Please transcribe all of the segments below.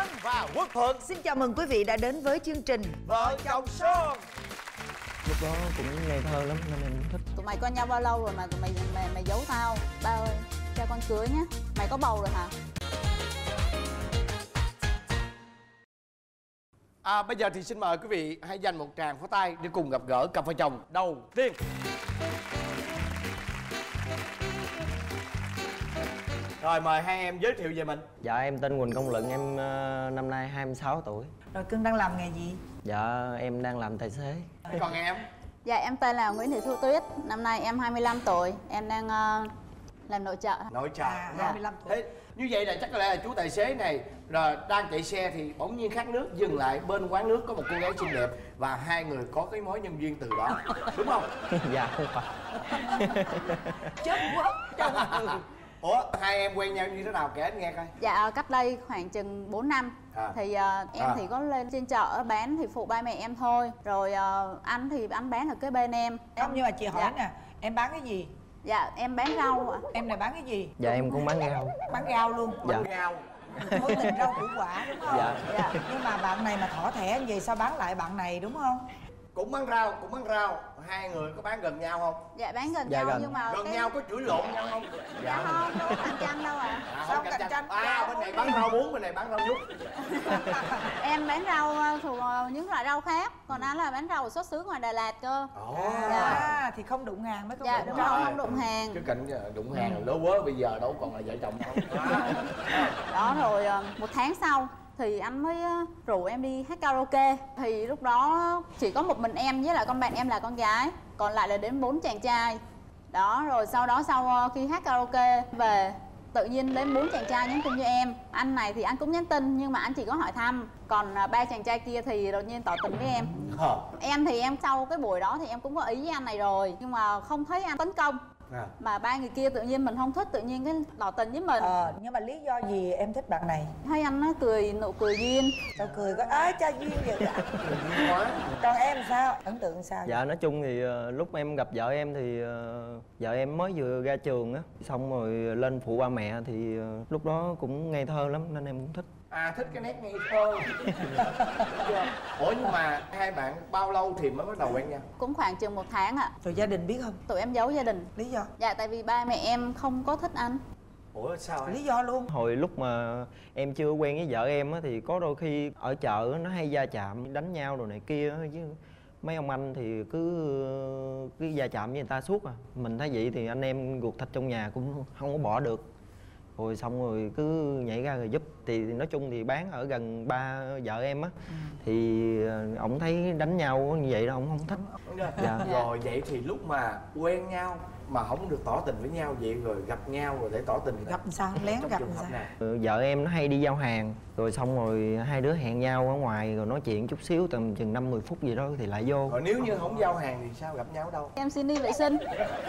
Thắng và Quốc Thuận. Xin chào mừng quý vị đã đến với chương trình Vợ chồng son. Lúc đó cũng ngây thơ lắm nên em thích. Tụi mày quen nhau bao lâu rồi mà tụi mày giấu tao? Ba ơi, cho con cưới nhá. Mày có bầu rồi hả? Bây giờ thì xin mời quý vị hãy dành một tràng pháo tay để cùng gặp gỡ cặp vợ chồng đầu tiên. Rồi mời hai em giới thiệu về mình. Dạ em tên Quỳnh Công Luận, em năm nay 26 tuổi. Rồi cưng đang làm nghề gì? Dạ em đang làm tài xế. Còn em? Dạ em tên là Nguyễn Thị Thu Tuyết. Năm nay em 25 tuổi. Em đang làm nội trợ. Nội trợ. 25 tuổi. Thế như vậy là chắc có lẽ là chú tài xế này rồi đang chạy xe thì bỗng nhiên khát nước, dừng lại bên quán nước có một cô gái xinh đẹp và hai người có cái mối nhân duyên từ đó, đúng không? Dạ không phải. Chết quá. Ủa hai em quen nhau như thế nào kể anh nghe coi. Dạ cách đây khoảng chừng 4 năm thì em thì có lên trên chợ bán thì phụ ba mẹ em thôi. Rồi anh thì anh bán ở kế bên em. Không, nhưng mà chị hỏi nè, em bán cái gì? Dạ em bán rau ạ. Em này bán cái gì? Dạ em cũng bán rau. Bán rau luôn. Dạ. Bán rau. Mối tình rau củ quả đúng không? Dạ. Nhưng mà bạn này mà thỏ thẻ gì sao bán lại bạn này đúng không? Cũng bán rau, hai người có bán gần nhau không? Dạ bán gần Dạ, nhau gần. nhưng mà Gần nhau có chửi lộn nhau không? Dạ không, đâu có cạnh tranh đâu ạ. Không Sao cạnh cạnh tranh. tranh? Bên này bán rau muống, bên này bán rau nhút. Em bán rau thuộc những loại rau khác, còn anh là bán rau xuất xứ ngoài Đà Lạt cơ. Thì không đụng hàng mới không Dạ đụng đúng rau. rồi, không đụng hàng. Chứ cảnh đụng hàng là lố quá, bây giờ đâu còn là vợ chồng đâu. Đó rồi một tháng sau thì anh mới rủ em đi hát karaoke. Thì lúc đó chỉ có một mình em với lại con bạn em là con gái, còn lại là đến 4 chàng trai. Đó rồi sau đó sau khi hát karaoke về tự nhiên đến 4 chàng trai nhắn tin cho em. Anh này thì anh cũng nhắn tin nhưng mà anh chỉ có hỏi thăm, còn 3 chàng trai kia thì đột nhiên tỏ tình với em. Em thì em sau cái buổi đó thì em cũng có ý với anh này rồi nhưng mà không thấy anh tấn công. Mà ba người kia tự nhiên mình không thích, tự nhiên cái tỏ tình với mình. Nhưng mà lý do gì em thích bạn này? Thấy anh nó cười, nụ cười duyên. Sao cười có cha duyên vậy đó. Còn em sao? Ấn tượng sao? Dạ nói chung thì lúc em gặp vợ em thì vợ em mới vừa ra trường á, xong rồi lên phụ ba mẹ thì lúc đó cũng ngây thơ lắm nên em cũng thích. Thích cái nét ngây thơ. Ủa nhưng mà hai bạn bao lâu thì mới bắt đầu quen nhau? Cũng khoảng chừng 1 tháng ạ. Rồi gia đình biết không? Tụi em giấu gia đình. Lý do? Dạ tại vì ba mẹ em không có thích anh. Ủa sao Lý do luôn. Hồi lúc mà em chưa quen với vợ em á thì có đôi khi ở chợ nó hay va chạm đánh nhau rồi này kia chứ mấy ông anh thì cứ va chạm với người ta suốt à. Mình thấy vậy thì anh em ruột thịt trong nhà cũng không có bỏ được. Rồi xong rồi cứ nhảy ra rồi giúp. Thì nói chung thì bán ở gần ba vợ em á thì ổng thấy đánh nhau như vậy đó ổng không thích. Dạ. Rồi vậy thì lúc mà quen nhau mà không được tỏ tình với nhau vậy rồi gặp nhau rồi để tỏ tình Gặp sao? Lén trong gặp trường hợp sao? nào? Vợ em nó hay đi giao hàng rồi xong rồi hai đứa hẹn nhau ở ngoài rồi nói chuyện chút xíu tầm chừng 5-10 phút gì đó thì lại vô. Rồi nếu như không giao hàng thì sao, gặp nhau ở đâu? Em xin đi vệ sinh.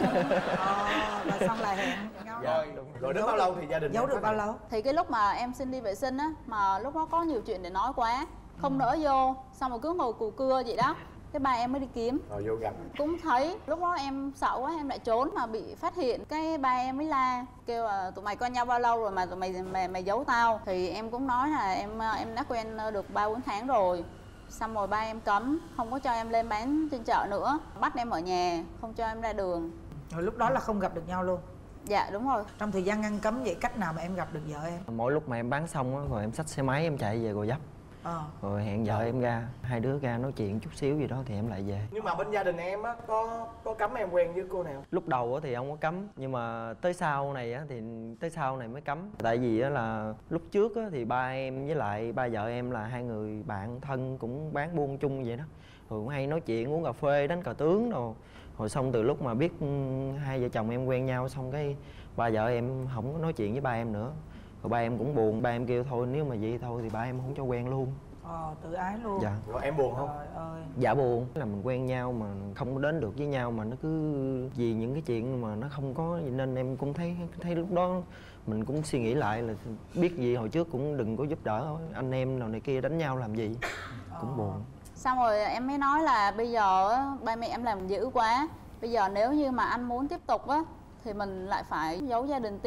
Và xong lại hẹn nhau. Rồi đến bao lâu thì gia đình Giấu được bao lâu? Thì cái lúc mà em xin đi vệ sinh á, mà lúc đó có nhiều chuyện để nói quá, không nỡ vô, xong rồi cứ ngồi cù cưa vậy đó. Cái ba em mới đi kiếm. Rồi vô gặp. Cũng thấy lúc đó em sợ quá em lại trốn mà bị phát hiện. Cái ba em mới la kêu là tụi mày quen nhau bao lâu rồi mà tụi mày giấu tao. Thì em cũng nói là em đã quen được 3-4 tháng rồi. Xong rồi ba em cấm, không có cho em lên bán trên chợ nữa, bắt em ở nhà, không cho em ra đường. Rồi lúc đó là không gặp được nhau luôn. Dạ đúng rồi. Trong thời gian ngăn cấm vậy cách nào mà em gặp được vợ em? Mỗi lúc mà em bán xong á rồi em xách xe máy em chạy về Gò Vấp. Rồi hẹn vợ em ra, hai đứa ra nói chuyện chút xíu gì đó thì em lại về. Nhưng mà bên gia đình em á có cấm em quen với cô nào? Lúc đầu á thì không có cấm, nhưng mà tới sau này á thì tới sau này mới cấm. Tại vì á là lúc trước á thì ba em với lại ba vợ em là hai người bạn thân cũng bán buôn chung vậy đó. Rồi cũng hay nói chuyện uống cà phê đánh cờ tướng đồ. Rồi xong từ lúc mà biết hai vợ chồng em quen nhau xong cái ba vợ em không có nói chuyện với ba em nữa. Rồi ba em cũng buồn, ba em kêu thôi nếu mà vậy thôi thì ba em không cho quen luôn. Tự ái luôn. Dạ. Rồi em buồn không? Trời ơi. Dạ buồn. Là mình quen nhau mà không có đến được với nhau mà nó cứ vì những cái chuyện mà nó không có gì nên em cũng thấy lúc đó mình cũng suy nghĩ lại là biết gì hồi trước cũng đừng có giúp đỡ anh em nào này kia đánh nhau làm gì. Cũng buồn. Xong rồi em mới nói là bây giờ á, ba mẹ em làm dữ quá. Bây giờ nếu như mà anh muốn tiếp tục á thì mình lại phải giấu gia đình tiếp.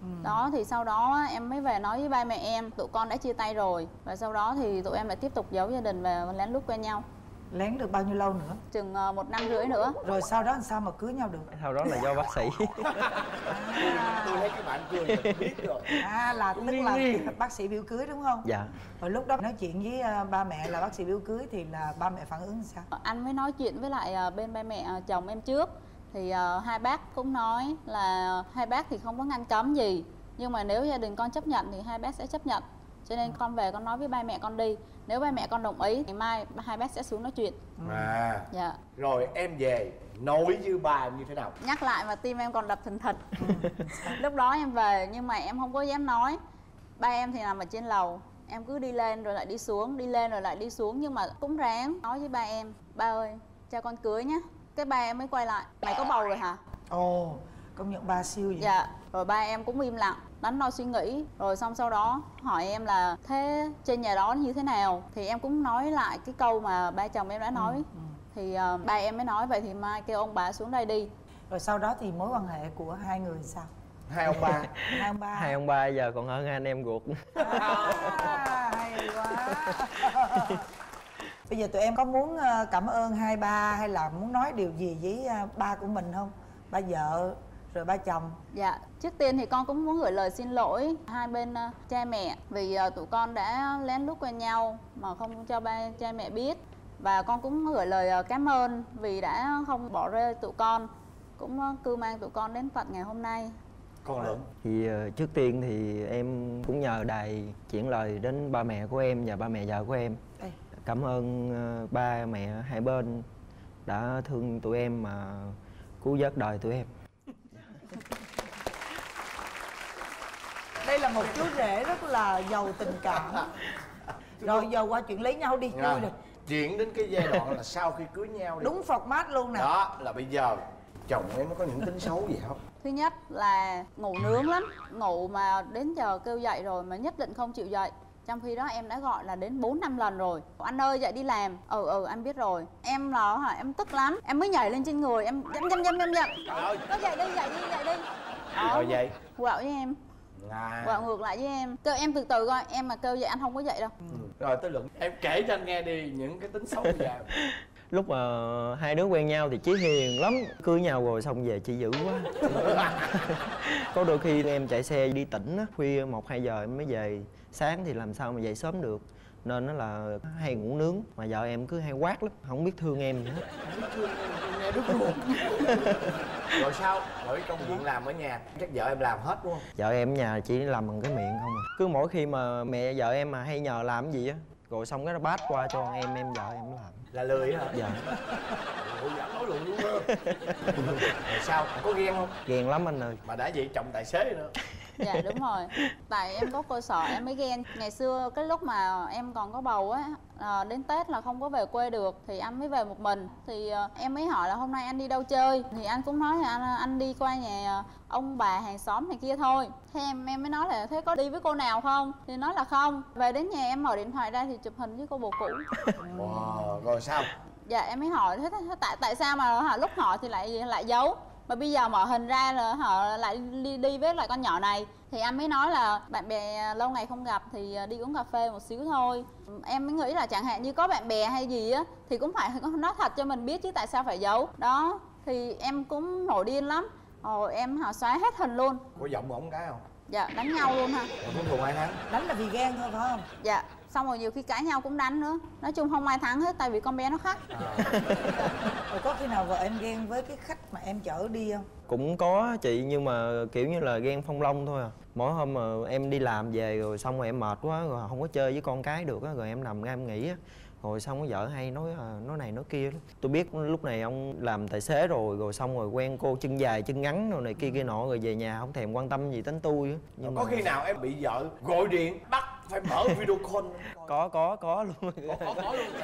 Đó thì sau đó em mới về nói với ba mẹ em tụi con đã chia tay rồi. Và sau đó thì tụi em lại tiếp tục giấu gia đình và lén lút quen nhau. Lén được bao nhiêu lâu nữa? Chừng 1 năm rưỡi nữa. Rồi sau đó làm sao mà cưới nhau được? Sau đó là do bác sĩ. Tôi thấy các bạn cười là tôi biết rồi. Là tức là bác sĩ biểu cưới đúng không? Dạ. Rồi lúc đó nói chuyện với ba mẹ là bác sĩ biểu cưới thì là ba mẹ phản ứng sao? Anh mới nói chuyện với lại bên ba mẹ chồng em trước. Thì hai bác cũng nói là hai bác thì không có ngăn cấm gì, nhưng mà nếu gia đình con chấp nhận thì hai bác sẽ chấp nhận. Cho nên con về con nói với ba mẹ con đi. Nếu ba mẹ con đồng ý thì mai hai bác sẽ xuống nói chuyện. Dạ. Rồi em về nói với ba như thế nào? Nhắc lại mà tim em còn đập thình thịch. Lúc đó em về nhưng mà em không có dám nói. Ba em thì nằm ở trên lầu, em cứ đi lên rồi lại đi xuống, đi lên rồi lại đi xuống. Nhưng mà cũng ráng nói với ba em: ba ơi, cho con cưới nhé. Cái ba em mới quay lại: mày có bầu rồi hả? Ồ, công nhận ba siêu vậy. Dạ. Rồi ba em cũng im lặng, đắn đo suy nghĩ. Rồi xong sau đó hỏi em là thế trên nhà đó như thế nào. Thì em cũng nói lại cái câu mà ba chồng em đã nói. Thì ba em mới nói vậy thì mai kêu ông bà xuống đây đi. Rồi sau đó thì mối quan hệ của hai người sao? Hai ông ba. Hai ông ba. Hai ông ba giờ còn hơn hai anh em ruột. Hay quá. Bây giờ tụi em có muốn cảm ơn hai ba hay là muốn nói điều gì với ba của mình không? Ba vợ rồi ba chồng. Dạ, trước tiên thì con cũng muốn gửi lời xin lỗi hai bên cha mẹ vì tụi con đã lén lút quen nhau mà không cho cha mẹ biết. Và con cũng gửi lời cảm ơn vì đã không bỏ rơi tụi con, cũng cưu mang tụi con đến tận ngày hôm nay. Con Lượng. Thì trước tiên thì em cũng nhờ đài chuyển lời đến ba mẹ của em và ba mẹ vợ của em. Cảm ơn ba mẹ hai bên đã thương tụi em mà cứu vớt đời tụi em. Đây là một chú rể rất là giàu tình cảm. Rồi giờ qua chuyện lấy nhau đi, vui rồi. Chuyện đến cái giai đoạn là sau khi cưới nhau đi. Đúng format luôn nè. Đó là bây giờ chồng em nó có những tính xấu gì không? Thứ nhất là ngủ nướng lắm, ngủ mà đến giờ kêu dậy rồi mà nhất định không chịu dậy. Trong khi đó em đã gọi là đến 4-5 lần rồi. Anh ơi dậy đi làm. Anh biết rồi. Em là em tức lắm. Em mới nhảy lên trên người, em dâm. Nó dậy đi. Rồi vậy. Quạo với em. Quạo ngược lại với em. Kêu em từ từ coi, em mà kêu dậy anh không có dậy đâu. Rồi tới Lượng, em kể cho anh nghe đi những cái tính xấu như vậy. Lúc mà hai đứa quen nhau thì Chí hiền lắm. Cưới nhau rồi xong về Chí dữ quá. Có đôi khi em chạy xe đi tỉnh á, khuya 1-2 giờ em mới về. Sáng thì làm sao mà dậy sớm được. Nên nó là hay ngủ nướng. Mà vợ em cứ hay quát lắm, không biết thương em gì hết. Nghe đứt ruột. Rồi sao? Rồi công việc làm ở nhà chắc vợ em làm hết đúng không? Vợ em ở nhà chỉ làm bằng cái miệng không à. Cứ mỗi khi mà mẹ vợ em mà hay nhờ làm cái gì á, rồi xong cái nó bát qua cho em vợ em làm. Là lười hả? Dạ. Ủa dạ nói luôn luôn á. Rồi sao? Có ghen không? Ghen lắm anh ơi. Mà đã vậy chồng tài xế nữa. Dạ đúng rồi. Tại em có cơ sở em mới ghen. Ngày xưa cái lúc mà em còn có bầu á, đến Tết là không có về quê được thì anh mới về một mình. Thì em mới hỏi là hôm nay anh đi đâu chơi. Thì anh cũng nói là anh đi qua nhà ông bà hàng xóm này kia thôi. Thế em mới nói là thế có đi với cô nào không? Thì nói là không. Về đến nhà em mở điện thoại ra thì chụp hình với cô bồ cũ. Wow, rồi sao? Dạ em mới hỏi thế tại sao mà lúc hỏi thì lại giấu, mà bây giờ mở hình ra là họ lại đi với lại con nhỏ này. Thì anh mới nói là bạn bè lâu ngày không gặp thì đi uống cà phê một xíu thôi. Em mới nghĩ là chẳng hạn như có bạn bè hay gì á thì cũng phải nói thật cho mình biết chứ tại sao phải giấu. Đó thì em cũng nổi điên lắm. Em xóa hết hình luôn. Có giọng ổng cái không? Dạ đánh nhau luôn ha. Không thù ai thắng? Đánh là vì ghen thôi phải không? Dạ. Xong rồi nhiều khi cãi nhau cũng đánh nữa. Nói chung không ai thắng hết tại vì con bé nó khác. Rồi có khi nào vợ em ghen với cái khách mà em chở đi không? Cũng có chị, nhưng mà kiểu như là ghen phong long thôi à. Mỗi hôm mà em đi làm về rồi xong rồi em mệt quá rồi không có chơi với con cái được á, rồi em nằm ra em nghỉ á. Rồi xong có vợ hay nói này nói kia. Tôi biết lúc này ông làm tài xế rồi xong rồi quen cô chân dài chân ngắn rồi này kia nọ, rồi về nhà không thèm quan tâm gì đến tôi á. Nhưng có khi nào em bị vợ gọi điện bắt phải mở video call? Có luôn. Có luôn.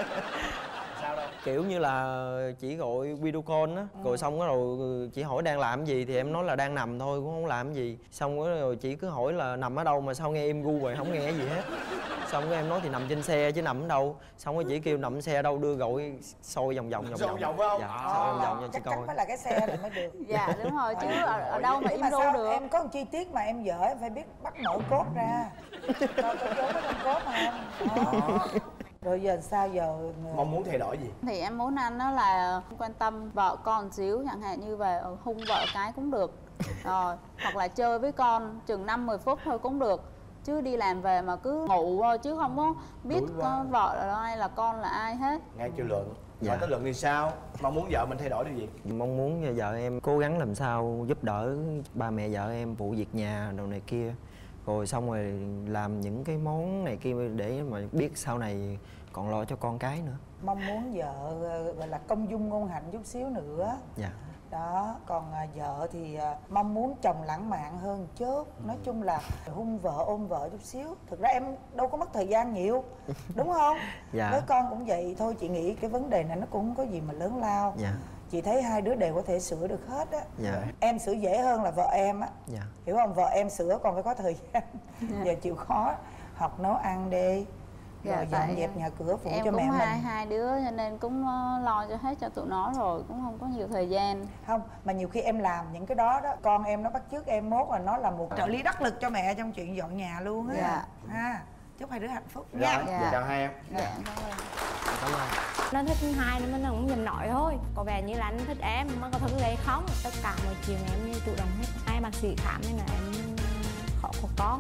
Sao đâu? Kiểu như là chỉ gọi video call á, rồi xong rồi chị hỏi đang làm gì thì em nói là đang nằm thôi, cũng không làm gì. Xong rồi chị cứ hỏi là nằm ở đâu mà sao nghe im gu rồi không nghe gì hết. Xong cái em nói thì nằm trên xe chứ nằm ở đâu. Xong rồi chị kêu nằm xe đâu, đưa gội sôi vòng vòng Sôi vòng phải không? Dạ, sôi vòng vòng cho chị Chắc coi. chắn phải là cái xe này mới được. Dạ đúng rồi, chứ ở đâu mà Nhưng im mà ru sao được. em có một chi tiết mà em dở, em phải biết bắt mở cốt ra. Coi có dấu ở trong cốt không? Đó. Rồi giờ sao giờ? Mong muốn thay đổi gì? Thì em muốn anh đó là quan tâm vợ con xíu, chẳng hạn như về hung vợ cái cũng được. Rồi, hoặc là chơi với con chừng 5-10 phút thôi cũng được. Chứ đi làm về mà cứ ngủ thôi chứ không có biết con vợ là ai là con là ai hết. Nghe chưa Lượng? Dạ. Hỏi tới Lượng thì sao? Mong muốn vợ mình thay đổi điều gì? Mong muốn vợ em cố gắng làm sao giúp đỡ ba mẹ vợ em phụ việc nhà đồ này kia. Rồi xong rồi làm những cái món này kia để mà biết sau này còn lo cho con cái nữa. Mong muốn vợ gọi là công dung ngôn hạnh chút xíu nữa. Dạ. Đó, còn vợ thì mong muốn chồng lãng mạn hơn chút. Nói chung là hung vợ ôm vợ chút xíu. Thực ra em đâu có mất thời gian nhiều, đúng không? Dạ. Với con cũng vậy thôi, chị nghĩ cái vấn đề này nó cũng không có gì mà lớn lao. Dạ. Chị thấy hai đứa đều có thể sửa được hết á. Dạ. Em sửa dễ hơn là vợ em á. Dạ. Hiểu không? Vợ em sửa còn phải có thời gian. Giờ chịu khó học nấu ăn đi. Dạ, Rồi dọn dẹp nhà cửa phụ em cho cũng mẹ mình. hai đứa cho nên cũng lo cho hết cho tụi nó rồi, cũng không có nhiều thời gian. Không, mà nhiều khi em làm những cái đó đó, con em nó bắt chước em, mốt là nó là một trợ lý đắc lực cho mẹ trong chuyện dọn nhà luôn á. Dạ. Ha, chúc hai đứa hạnh phúc Rồi, nha. Dạ. chào hai em. Dạ, cảm ơn. Cảm ơn. Nó thích hai nên nó cũng dành nội thôi. Có vẻ như là anh thích em mà có thử lấy không. Tất cả mọi chuyện em như chủ động hết. Hai bác sĩ khám nên là em khó có con.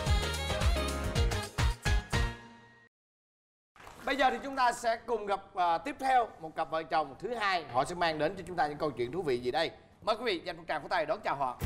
Bây giờ thì chúng ta sẽ cùng gặp tiếp theo một cặp vợ chồng thứ hai. Họ sẽ mang đến cho chúng ta những câu chuyện thú vị gì đây. Mời quý vị dành một tràng pháo tay đón chào họ.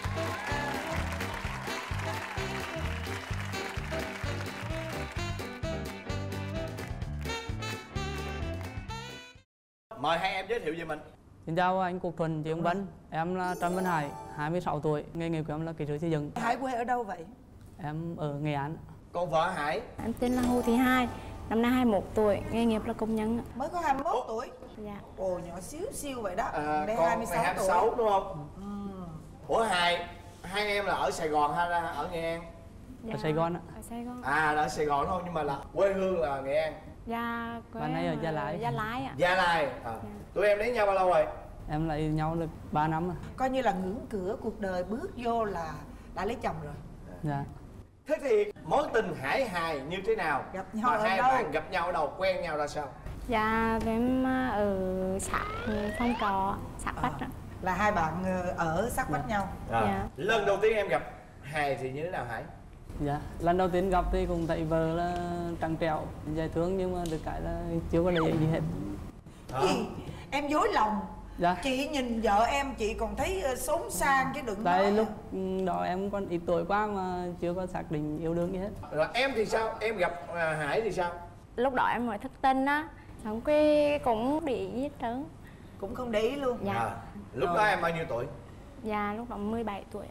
Mời hai em giới thiệu về mình. Xin chào anh Quốc Thuận, chị Hồng Vân. Em là Trần Văn Hải, 26 tuổi, nghề nghiệp của em là kỹ sư xây dựng. Hải quê ở đâu vậy? Em ở Nghệ An. Còn vợ Hải? Em tên là Hồ Thị Hai, năm nay 21 tuổi, nghề nghiệp là công nhân. Mới có 21 tuổi. Dạ. Ồ, nhỏ xíu siêu vậy đó. Đây Con 26 26 tuổi. đúng không? Ủa hai em là ở Sài Gòn hay là ở Nghệ An? Dạ. Ở Sài Gòn ạ. Ở Sài Gòn. À là ở Sài Gòn đúng không? Nhưng mà là quê hương là Nghệ An. Dạ. Bạn ấy ở Gia Lai. Gia Lai ạ. Gia Lai. Tụi em lấy nhau bao lâu rồi? Em lại yêu nhau được 3 năm rồi. Coi như là ngưỡng cửa cuộc đời bước vô là đã lấy chồng rồi. Dạ. Thế thì mối tình Hải Hài như thế nào? Gặp nhau Mà ở hai đâu? bạn gặp nhau ở đâu? Quen nhau ra sao? Dạ, em ở xã Phong Trò, xã Bách ạ. Là hai bạn ở sát vách nhau. Dạ. Lần đầu tiên em gặp Hài thì như thế nào Hải? Dạ. Lần đầu tiên gặp thì cũng thấy vợ là trăng trẻo, dễ thương nhưng mà được cái là chưa có lợi gì hết. Gì? Em dối lòng. Dạ. Chị nhìn vợ em chị còn thấy xốn sang chứ đừng Tại nói. lúc đó em còn ít tuổi quá mà chưa có xác định yêu đương gì hết. Rồi em thì sao? Em gặp Hải thì sao? Lúc đó em mới thất tình á, xong cái cũng để ý hết trơn. Cũng không để ý luôn. Dạ. Lúc đó em bao nhiêu tuổi? Dạ, lúc đó 17 tuổi.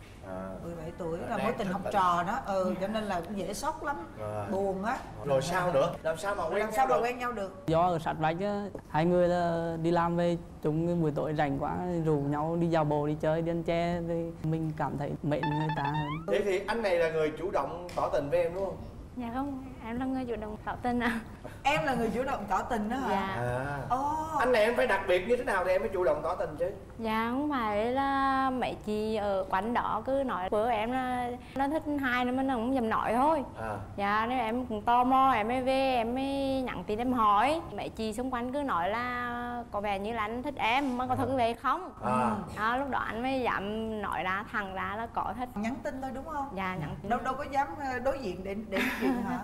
17 tuổi là Đang mối tình thất học tình. trò đó. Cho nên là cũng dễ sốc lắm. Buồn á. Rồi sao nữa? Làm sao mà quen Làm sao nhau mà được? quen nhau được? Do ở sát vách á, hai người là đi làm về chúng buổi tối rảnh quá rủ nhau đi dạo bộ đi chơi đi ăn che thì mình cảm thấy mệt người ta hơn. Thế thì anh này là người chủ động tỏ tình với em đúng không? Dạ không, em là người chủ động tỏ tình ạ. Em là người chủ động tỏ tình đó hả? Dạ. Anh này em phải đặc biệt như thế nào thì em mới chủ động tỏ tình chứ? Dạ không phải là mấy chị ở quán đó cứ nói bữa em là nó thích hai nên mình cũng dầm nói thôi. Dạ nên em cũng tò mò em mới về em mới nhắn tin em hỏi. Mấy chị xung quanh cứ nói là có vẻ như là anh thích em mà có thử về không. Lúc đó anh mới dám nói ra thẳng ra là có thích. Nhắn tin thôi đúng không? Dạ nhắn tin. Đâu có dám đối diện để nói chuyện hả?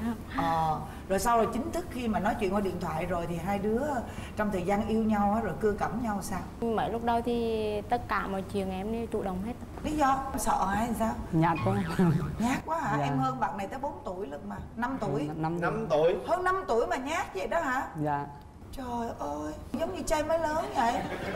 Dạ. Rồi sau rồi chính thức khi mà nói chuyện qua điện thoại rồi thì hai đứa trong thời gian yêu nhau á, rồi cưa cẩm nhau sao? Mới lúc đầu thì tất cả mọi chuyện em đều chủ động hết. Lý do sợ hay sao? Nhạt quá. Nhát quá hả? Dạ. Em hơn bạn này tới 4 tuổi lận mà. 5 tuổi. 5 tuổi. Hơn 5 tuổi mà nhát vậy đó hả? Dạ. Trời ơi, giống như trai mới lớn vậy.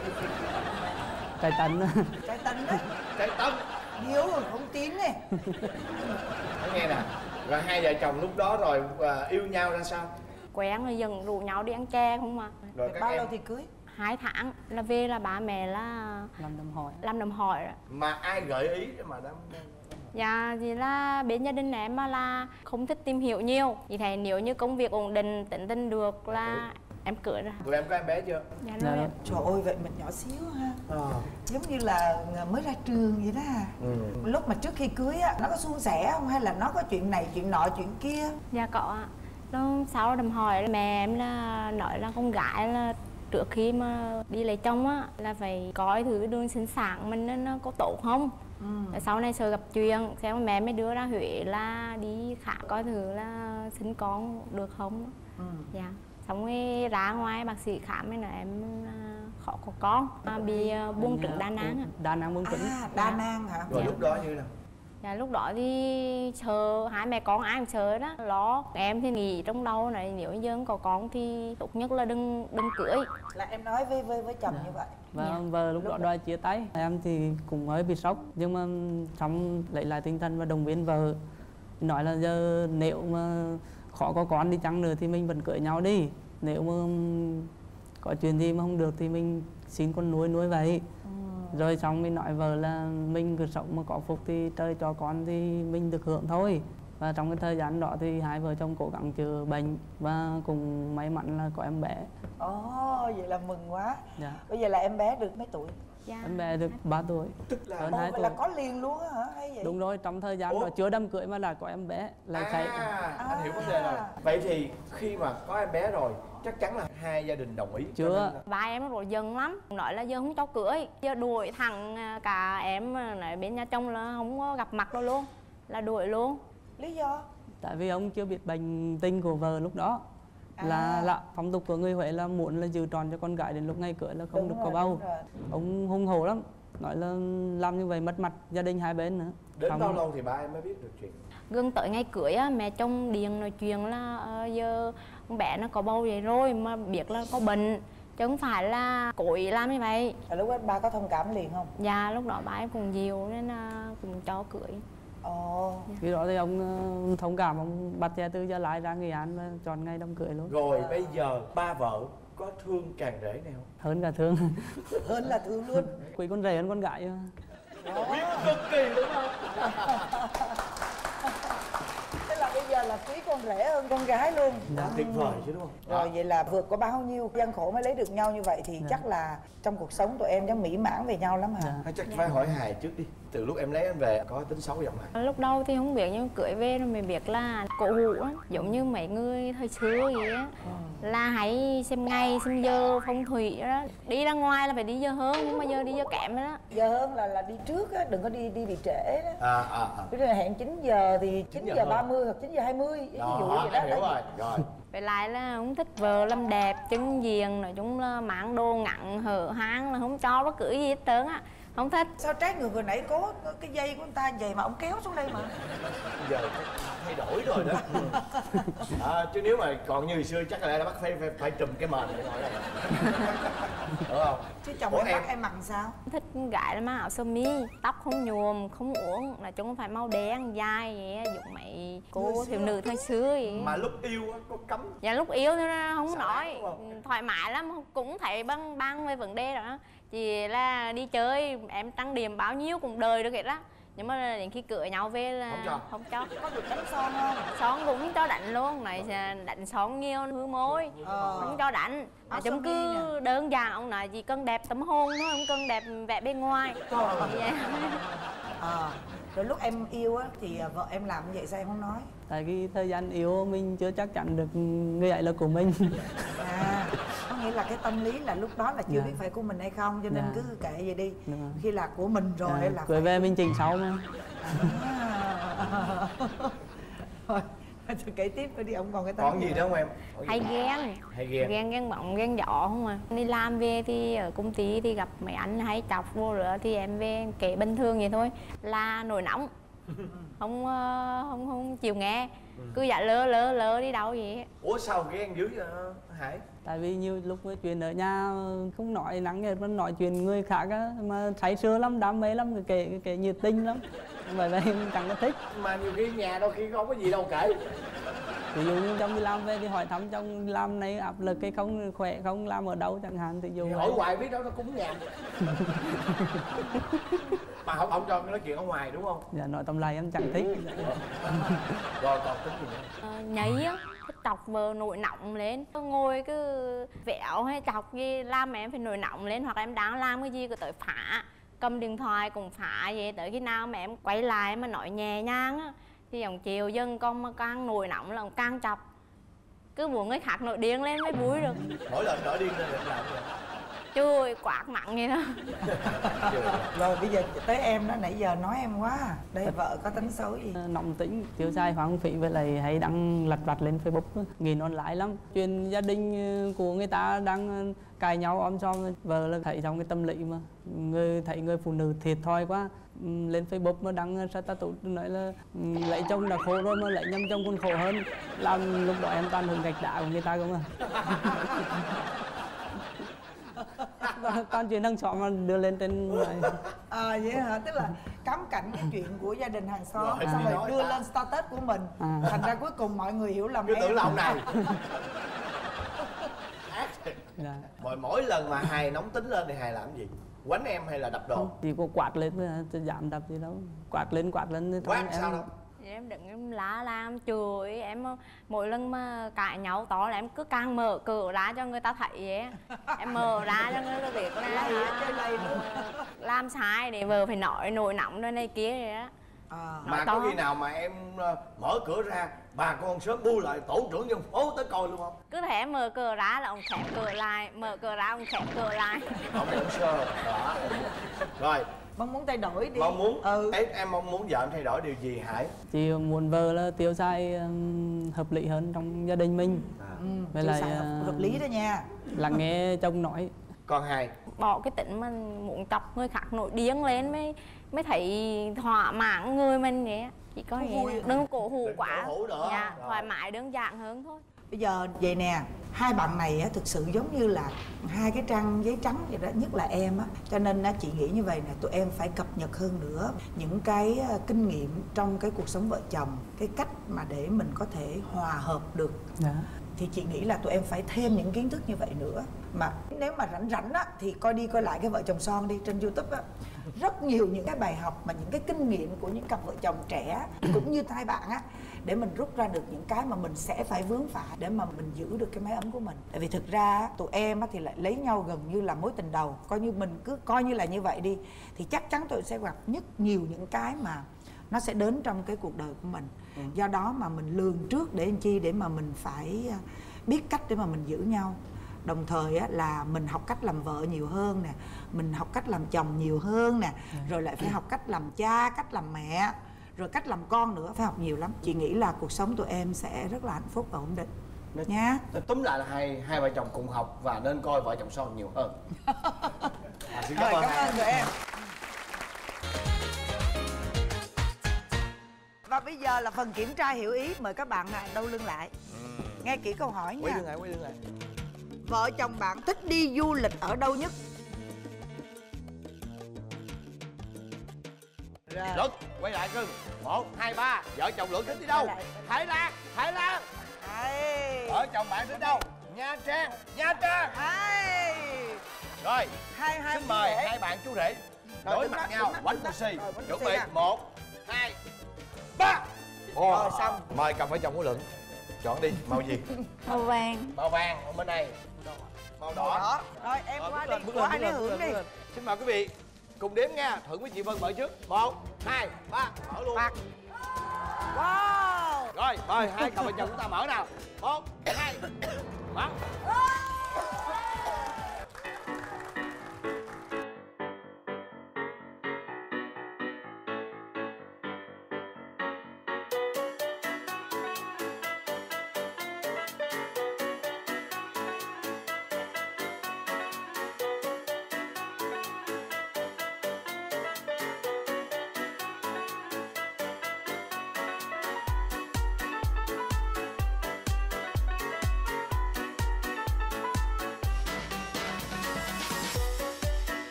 Trai tấn. Trai tình đó. Trai tâm. Điếu rồi không tiếng này. Nói nghe nè. Rồi hai vợ chồng lúc đó rồi yêu nhau ra sao? Quen rồi dần rủ nhau đi ăn chè không mà. Rồi các Bao em lâu thì cưới? 2 tháng là về là ba mẹ là Làm đám hỏi. làm đám hỏi. mà ai gợi ý để mà đám Dạ thì là bên gia đình em là không thích tìm hiểu nhiều. Vì thế nếu như công việc ổn định, tận tình được là em cưới rồi. Tụi em có em bé chưa? Dạ Dạ rồi rồi. em. Trời ơi, vậy mình nhỏ xíu ha. Giống như là mới ra trường vậy đó. Lúc mà trước khi cưới á, nó có suôn sẻ không? Hay là nó có chuyện này, chuyện nọ, chuyện kia? Dạ có ạ. Lúc sau đầm hỏi mẹ em là nói là con gái là trước khi mà đi lấy chồng á là phải coi thử cái đường sinh sản mình nó có tốt không. Sau này sợ gặp chuyện, xem mẹ mới đưa ra Huế là đi khám coi thử là sinh con được không. Dạ. Xong rồi ra ngoài bác sĩ khám mới nói em khó có con, bị buông trứng đa nang. Đa nang buông trứng. Đa nang hả? Rồi lúc đó như thế nào? Dạ lúc đó thì sợ, hai mẹ con ai cũng sợ đó, lo. Em thì nghĩ trong đầu này nếu như không có con thì tốt nhất là đừng cưới. Là em nói với chồng như vậy. Và vợ lúc đó đòi chia tay. Em thì cũng hơi bị sốc, nhưng mà xong lấy lại tinh thần và động viên vợ. Nói là giờ nếu mà khó có con đi chăng nữa thì mình vẫn cưới nhau đi. Nếu mà có chuyện gì mà không được thì mình xin con nuôi vậy. Rồi xong mình nói vợ là mình cứ sống mà có phúc thì trời cho con thì mình được hưởng thôi. Và trong cái thời gian đó thì hai vợ chồng cố gắng chữa bệnh và cùng may mắn là có em bé. Vậy là mừng quá. Dạ. Bây giờ là em bé được mấy tuổi? Dạ. Em bé được 3 tuổi. Tức là Hơn 2 Vậy tuổi. là có liền luôn á hả? Hay vậy? Đúng rồi, trong thời gian đó chưa đám cưới mà đã có em bé là anh hiểu vấn đề rồi. Vậy thì khi mà có em bé rồi chắc chắn là hai gia đình đồng ý. Chưa. Ba em nó rồi dần lắm, nói là giờ không cho cưới, giờ đuổi thẳng cả em nói bên nhà chồng là không có gặp mặt đâu luôn, là đuổi luôn. Lý do? Tại vì ông chưa biết bệnh tình của vợ lúc đó. Là phong tục của người Huế là muốn là giữ tròn cho con gái đến lúc ngày cưới là không được có bầu. Ông hung hổ lắm, nói là làm như vậy mất mặt gia đình hai bên nữa. Đến bao lâu thì ba em mới biết được chuyện? Gần tới ngày cưới á, mẹ chồng điện nói chuyện là giờ con bé nó có bầu vậy rồi mà biết là có bệnh, chứ không phải là cố ý làm như vậy. Lúc đó ba có thông cảm liền không? Dạ lúc đó ba em cũng dịu nên là cũng cho cưới. Khi đó thì ông thông cảm, ông bắt xe từ Gia Lai ra Nghệ An và chọn ngày đám cưới luôn. Rồi bây giờ ba vợ có thương càng rể này không? Hơn cả thương. Hơn là thương luôn. Quý con rể hơn con gái. Biết cực kỳ đúng không? Tức là bây giờ là quý con rể hơn con gái luôn. Tuyệt vời chứ đúng không? Rồi vậy là vượt qua bao nhiêu gian khổ mới lấy được nhau như vậy thì chắc là trong cuộc sống tụi em chắc mỹ mãn về nhau lắm hả? Chắc phải hỏi Hài trước đi. Từ lúc em lấy em về có tính xấu giọng Hài? Lúc đầu thì không biết, nhưng cưới về rồi mình biết là cổ hủ á, giống như mấy người thời xưa vậy á, là hãy xem ngày xem giờ phong thủy đó, đi ra ngoài là phải đi giờ hơn, nhưng mà giờ đi giờ kém đó. Giờ hơn là đi trước á, đừng có đi bị trễ đó. Ví dụ là hẹn 9 giờ thì 9 giờ 30 hoặc 9 giờ 20 ví dụ vậy đó. Hiểu rồi. Rồi. Vậy lại là không thích vợ làm đẹp, chân diền, nói chung là mang đồ ngặn hở hang là không cho bất cứ gì hết trơn á. Không thích. Sao trái ngược vừa nãy có cái dây của người ta vậy mà ông kéo xuống đây mà. Giờ thay đổi rồi đó. Chứ nếu mà còn như hồi xưa chắc là bắt phải trùm cái mền để nói là đúng không? Chứ chồng em bắt em mặc sao? Thích gái là mang áo sơ mi, tóc không nhuộm, không uốn, nói chung không phải màu đen dài vậy, giống mấy cô thiếu nữ thời xưa vậy. Mà lúc yêu á có cấm? Dạ lúc yêu thì không nói, thoải mái lắm, cũng thấy băng về vấn đề đó. Chỉ là đi chơi em trang điểm bao nhiêu cũng đời được hết đó, nhưng mà đến khi cưới nhau về là không cho. Có được đánh son không? Son cũng cho đánh luôn, này đánh son nhiều hư môi, không cho đánh. Chúng cứ đơn giản, ông nói chỉ cần đẹp tấm hôn thôi, không cần đẹp vẻ bên ngoài. Rồi lúc em yêu á thì vợ em làm vậy sao em không nói? Tại cái thời gian yêu mình chưa chắc chắn được người ấy là của mình. Có nghĩa là cái tâm lý là lúc đó là chưa biết phải của mình hay không, cho nên cứ kệ vậy đi. Khi là của mình rồi là cưới về mình chỉnh sau mà. Thôi kể tiếp đi, ông còn cái còn gì nữa không em? Hay ghen bóng ghen gió không à. Đi làm về thì ở công ty thì gặp mấy anh hay chọc vô nữa thì em về kể bình thường vậy thôi, là nổi nóng. không chịu nghe, cứ dạ lơ đi đâu vậy. Ủa sao ghen dữ vậy Hải? Tại vì nhiều lúc cái chuyện ở nhà không nói nắng nghe vẫn nói chuyện người khác á, mà say sưa lắm, đam mê lắm, kể nhiệt tình lắm, vậy mình chẳng có thích. Mà nhiều khi nhà đôi khi không có gì đâu kể. Ví dụ như chồng đi làm về thì hỏi thăm chồng làm này áp lực hay không, khỏe không, làm ở đâu chẳng hạn thì dù hỏi hoài biết đâu nó cũng nhàn. Mà không cho nói chuyện ở ngoài đúng không? Dạ nói tầm lại em chẳng thích. Rồi còn tính gì nữa? Nhảy á, chọc vợ nổi nóng lên, ngồi cứ vẹo hay chọc gì làm em phải nổi nóng lên, hoặc là em đang làm cái gì cứ tới phá, cầm điện thoại cũng phá vậy. Tới khi nào mà em quay lại mà nói nhẹ nhàng á thì ông chiều dần con mà càng nổi nóng là ông càng chọc, cứ muốn người khác nổi điên lên mới vui được. Mỗi lần nổi điên lên làm gì? Chui quạt mặn vậy đó. Rồi bây giờ tới em đó, nãy giờ nói em quá à. Đây vợ có tính xấu gì? Nóng tính, tiêu xài hoang phí, với lại hay đăng lặt vặt lên Facebook, nghiền online lắm. Chuyện gia đình của người ta đang cãi nhau om som, vợ là thấy trong cái tâm lý mà thấy người phụ nữ thiệt thòi quá, lên Facebook mà đăng status nói là lấy chồng đã khổ rồi mà lấy nhầm chồng còn khổ hơn, làm lúc đó em toàn hưởng gạch đá của người ta không à. Toàn chuyện thằng xóm mà đưa lên trên này. Vậy hả? Tức là cắm cảnh cái chuyện của gia đình hàng xóm Rồi, xong nói rồi đưa ta. lên status của mình. Thành ra cuối cùng mọi người hiểu lầm Cứ em. tưởng là ông này. Dạ. Mỗi lần mà Hài nóng tính lên thì Hài làm gì? Quánh em hay là đập đồ? Chỉ có quạt lên thôi, chứ giảm đập gì đâu. Quạt lên thì thôi. Quát sao đâu? Em đứng em la làm chửi em, mỗi lần mà cãi nhau to là em cứ càng mở cửa ra cho người ta thấy vậy. Em mở ra cho người ta biết là làm sai để vợ phải nói nổi nóng rồi này kia vậy đó. Mà có khi nào mà em mở cửa ra bà con sớm bu lại tổ trưởng dân phố tới coi luôn không? Cứ thế mở cửa ra là ông khép cửa lại, mở cửa ra ông khép cửa lại. Ông cũng sơ đó. Rồi Mong muốn thay đổi đi. mong muốn em mong muốn vợ em thay đổi điều gì Hải? Chị muốn vợ là tiêu xài hợp lý hơn trong gia đình mình. Với lại hợp lý đó nha. lắng nghe chồng nói. Còn Hài? Bỏ cái tính mà muốn chọc người khác nổi điên lên mới thấy thỏa mãn người mình vậy. Chỉ có vậy. Đừng cổ hủ quá. Cổ hủ nữa. Dạ, thoải mái đơn giản hơn thôi. Bây giờ vậy nè, hai bạn này á, thực sự giống như là hai cái trang giấy trắng vậy đó, nhất là em á. Cho nên á, chị nghĩ như vậy nè, tụi em phải cập nhật hơn nữa những cái kinh nghiệm trong cái cuộc sống vợ chồng, cái cách mà để mình có thể hòa hợp được. Thì chị nghĩ là tụi em phải thêm những kiến thức như vậy nữa. Mà nếu mà rảnh á thì đi coi lại cái Vợ Chồng Son đi, trên YouTube á. Rất nhiều những cái bài học mà những cái kinh nghiệm của những cặp vợ chồng trẻ cũng như hai bạn á, để mình rút ra được những cái mà mình sẽ phải vướng phải để mà mình giữ được cái mái ấm của mình. Tại vì thực ra tụi em á thì lại lấy nhau gần như là mối tình đầu, coi như mình cứ coi như là như vậy đi, thì chắc chắn tụi em sẽ gặp nhiều những cái mà nó sẽ đến trong cái cuộc đời của mình. Do đó mà mình lường trước để làm chi, để mà mình phải biết cách để mà mình giữ nhau. Đồng thời á, là mình học cách làm vợ nhiều hơn nè, mình học cách làm chồng nhiều hơn nè, rồi lại phải học cách làm cha, cách làm mẹ, rồi cách làm con nữa, phải học nhiều lắm. Chị nghĩ là cuộc sống tụi em sẽ rất là hạnh phúc và ổn định nha. Túm lại là hai vợ chồng cùng học và nên coi Vợ Chồng Son nhiều hơn. Xin cảm ơn tụi em. Và bây giờ là phần kiểm tra hiểu ý, mời các bạn đâu lưng lại. Nghe kỹ câu hỏi nha. Quay lưng lại. Vợ chồng bạn thích đi du lịch ở đâu nhất? Luận, quay lại cưng. 1, 2, 3. Vợ chồng Luận thích đi đâu? Thái Lan. Vợ chồng bạn thích đâu? Nha Trang. Rồi, xin mời hai bạn chú rể đối mặt nhau, quánh cù xì. Chuẩn bị 1, 2, 3. Rồi xong. Mời cặp vợ chồng của Luận. Chọn đi, màu gì? Màu vàng. Màu vàng, ở bên này. Màu đỏ. Rồi em qua đi, qua ai lấy hưởng đi. Xin mời quý vị cùng đếm nha. Thuận với chị Vân mở trước. 1, 2, 3, mở luôn. Wow. Rồi, mời hai cặp vợ chồng chúng ta mở nào. 1, 2, mở.